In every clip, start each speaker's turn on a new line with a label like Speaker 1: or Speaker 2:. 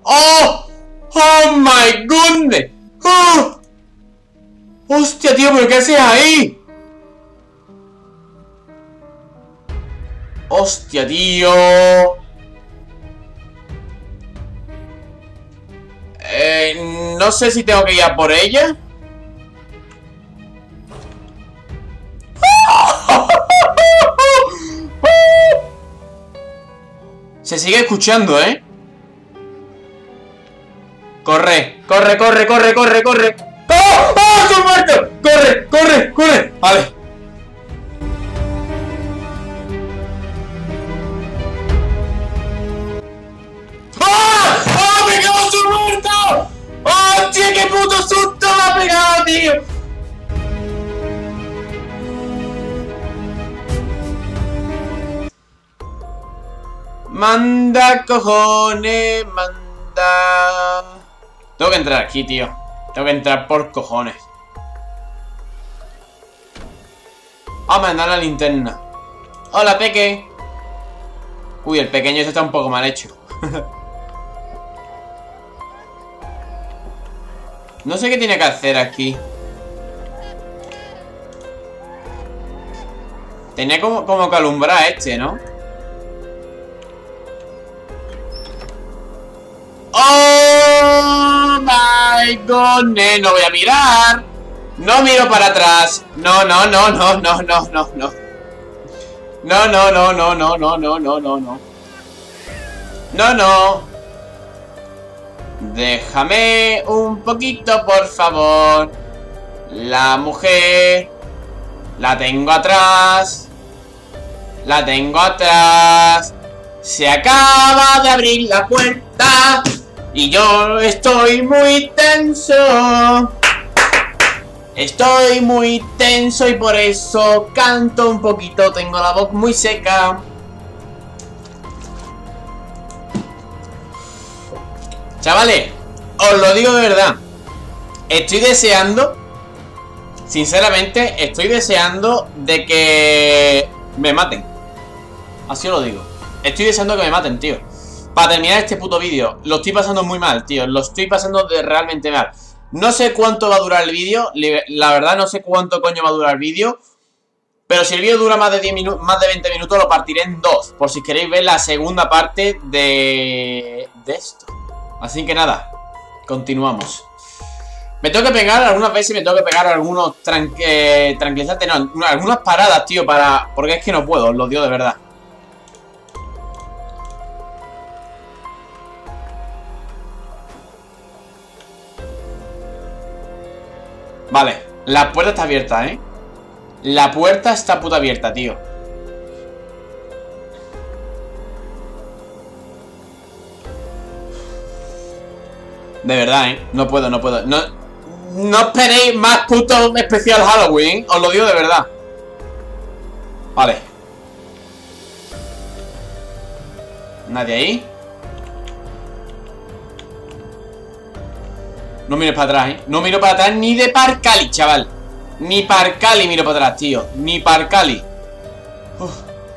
Speaker 1: ¡Oh! ¡Oh my goodness! ¡Oh! ¡Hostia, tío! ¿Pero qué haces ahí? ¡Hostia, tío! No sé si tengo que ir a por ella. Se sigue escuchando, ¿eh? Corre, corre, corre, corre, corre, corre. ¡Oh! ¡Oh! ¡Estoy muerto! ¡Corre, corre, corre! Vale. ¡Oh! ¡Oh! ¡Me cago en su muerto! ¡Oh, tío! ¡Qué puto susto me ha pegado, tío! Manda, cojones, manda. Tengo que entrar aquí, tío. Tengo que entrar por cojones. Ah, me dan la linterna. Hola, Peque. Uy, el pequeño ese está un poco mal hecho. No sé qué tiene que hacer aquí. Tenía como que alumbrar a este, ¿no? ¡Oh my goodness! No voy a mirar. No miro para atrás. No, no, no, no, no, no, no, no. No, no, no, no, no, no, no, no, no, no. No, no. Déjame un poquito, por favor. La mujer. La tengo atrás. La tengo atrás. Se acaba de abrir la puerta. Y yo estoy muy tenso. Estoy muy tenso y por eso canto un poquito. Tengo la voz muy seca. Chavales, os lo digo de verdad. Estoy deseando, sinceramente, estoy deseando de que me maten. Así os lo digo. Estoy deseando que me maten, tío. Para terminar este puto vídeo. Lo estoy pasando muy mal, tío. Lo estoy pasando realmente mal. No sé cuánto va a durar el vídeo. La verdad no sé cuánto coño va a durar el vídeo. Pero si el vídeo dura más de 10 minutos, más de 20 minutos, lo partiré en dos. Por si queréis ver la segunda parte de esto. Así que nada, continuamos. Me tengo que pegar algunas veces, me tengo que pegar algunos tranquilizantes, no, algunas paradas, tío, porque es que no puedo, os lo digo de verdad. Vale, la puerta está abierta, ¿eh? La puerta está puta abierta, tío. De verdad, ¿eh? No puedo, no puedo. No esperéis más puto especial Halloween, ¿eh? Os lo digo de verdad. Vale. ¿Nadie ahí? No mires para atrás, ¿eh? No miro para atrás ni de Parcali, chaval. Ni Parcali miro para atrás, tío. Ni Parcali. Uf.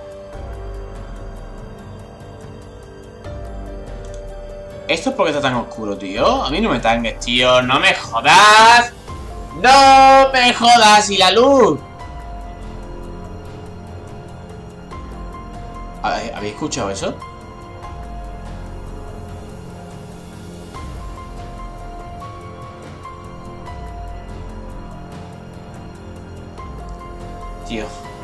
Speaker 1: ¿Esto es porque está tan oscuro, tío? A mí no me tangues, tío. ¡No me jodas! ¡No me jodas! ¡Y la luz! ¿Habéis escuchado eso? Tío.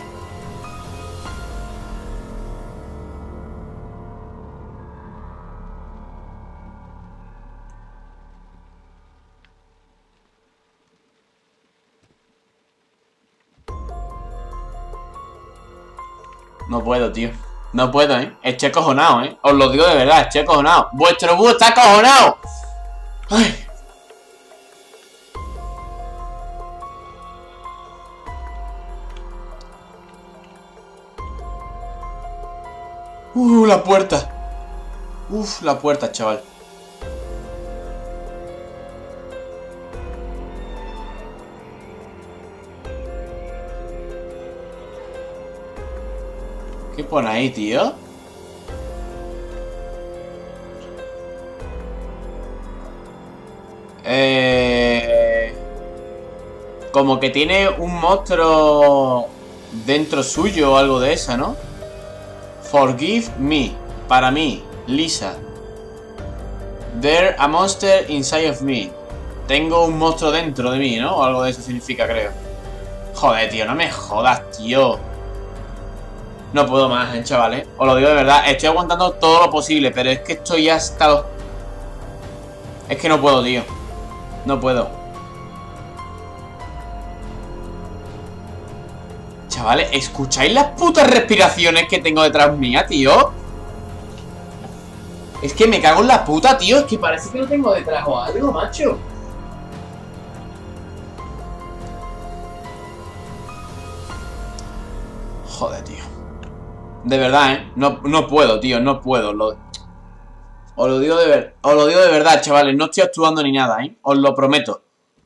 Speaker 1: No puedo, tío. No puedo, ¿eh? Estoy acojonado, ¿eh? Os lo digo de verdad, estoy acojonado. ¡Vuestro búho está acojonado! ¡Ay! La puerta. Uf, la puerta, chaval. ¿Qué pone ahí, tío? Como que tiene un monstruo dentro suyo o algo de esa, ¿no? Forgive me. Para mí, Lisa. There a monster inside of me. Tengo un monstruo dentro de mí, ¿no? O algo de eso significa, creo. Joder, tío, no me jodas, tío. No puedo más, chavales. Os lo digo de verdad, estoy aguantando todo lo posible, pero es que estoy hasta... Es que no puedo, tío. No puedo. Chavales, ¿escucháis las putas respiraciones que tengo detrás mía, tío? Es que me cago en la puta, tío. Es que parece que lo tengo detrás o algo, macho. Joder, tío. De verdad, ¿eh? No puedo, tío. No puedo. Os lo digo de verdad, chavales. No estoy actuando ni nada, ¿eh? Os lo prometo.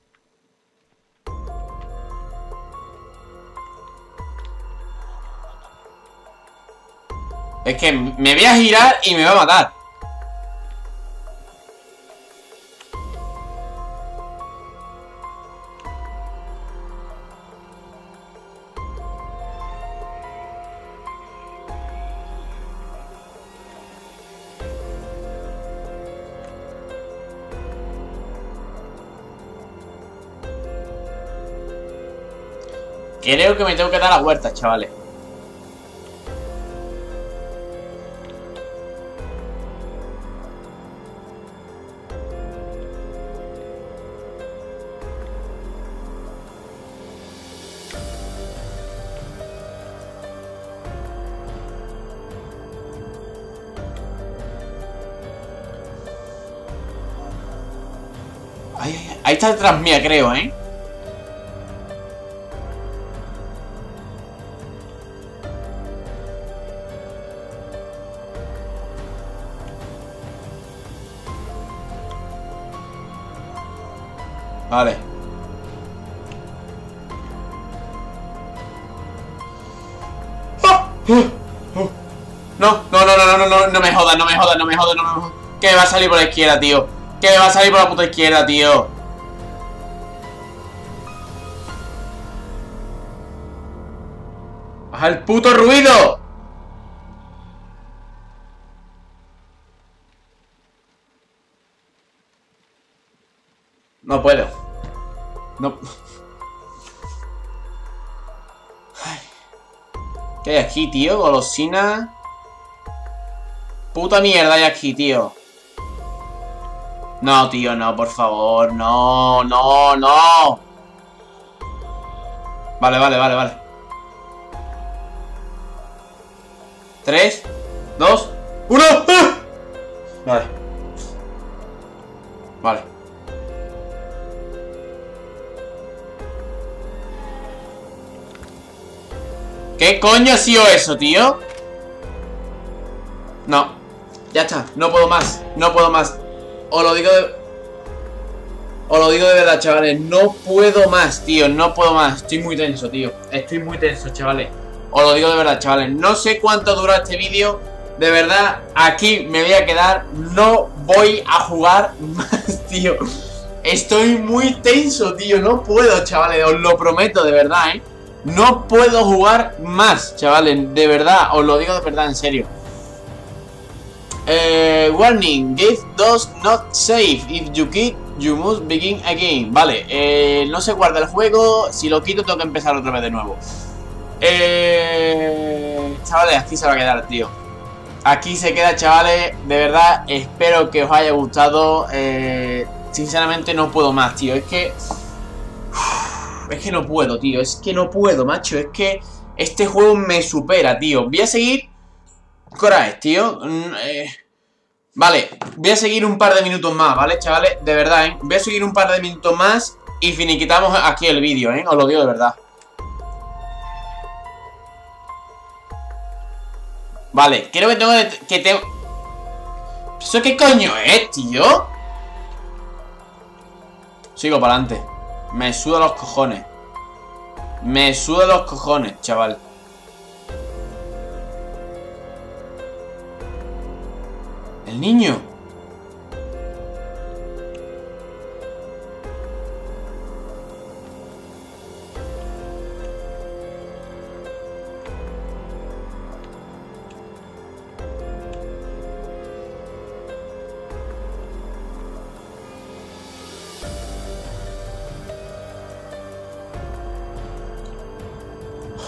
Speaker 1: Es que me voy a girar y me va a matar. Creo que me tengo que dar la vuelta, chavales. Ahí está detrás mía, creo, ¿eh? Vale. No me jodas, no me jodas. Que me va a salir por la izquierda, tío. Que me va a salir por la puta izquierda, tío. ¡Baja el puto ruido! No puedo. No. Ay. ¿Qué hay aquí, tío? Golosina. Puta mierda hay aquí, tío. No, tío, no, por favor. No. Vale. 3, 2, 1. Vale. ¿Qué coño ha sido eso, tío? No. Ya está. No puedo más. Os lo digo de verdad, chavales. No puedo más, tío. No puedo más. Estoy muy tenso, tío. Estoy muy tenso, chavales. Os lo digo de verdad, chavales. No sé cuánto dura este vídeo. De verdad, aquí me voy a quedar. No voy a jugar más, tío. Estoy muy tenso, tío. No puedo, chavales. Os lo prometo, de verdad, ¿eh? No puedo jugar más, chavales. De verdad, os lo digo de verdad, en serio. Warning, Gate does not save. If you quit, you must begin again. Vale, no se guarda el juego. Si lo quito tengo que empezar otra vez de nuevo. Chavales, aquí se va a quedar, tío. Aquí se queda, chavales. De verdad, espero que os haya gustado. Sinceramente no puedo más, tío. Es que no puedo, tío. Es que no puedo, macho. Es que este juego me supera, tío. Voy a seguir. Coraje, tío. Vale, voy a seguir un par de minutos más, ¿vale, chavales? De verdad, ¿eh? Voy a seguir un par de minutos más y finiquitamos aquí el vídeo, ¿eh? Os lo digo de verdad. Vale, creo que tengo ¿Eso qué coño es, tío? Sigo para adelante. Me suda los cojones. Me suda los cojones, chaval. El niño.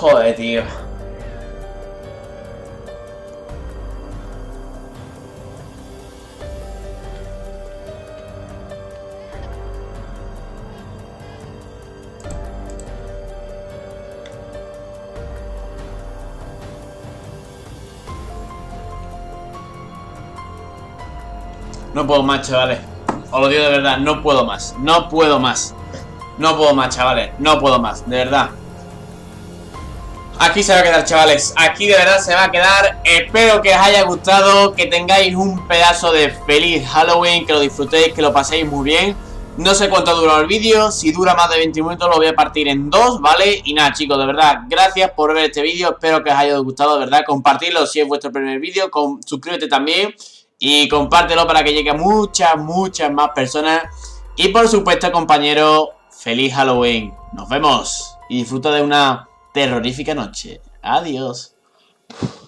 Speaker 1: Joder, tío. No puedo más, chavales. Os lo digo de verdad, no puedo más. No puedo más. No puedo más, chavales. No puedo más, de verdad. Aquí se va a quedar, chavales. Aquí de verdad se va a quedar. Espero que os haya gustado. Que tengáis un pedazo de feliz Halloween. Que lo disfrutéis, que lo paséis muy bien. No sé cuánto ha durado el vídeo. Si dura más de 20 minutos lo voy a partir en dos, ¿vale? Y nada, chicos, de verdad, gracias por ver este vídeo. Espero que os haya gustado, de verdad. Compartidlo si es vuestro primer vídeo. Suscríbete también. Y compártelo para que llegue a muchas más personas. Y por supuesto, compañero, feliz Halloween. Nos vemos. Y disfruta de una terrorífica noche. Adiós.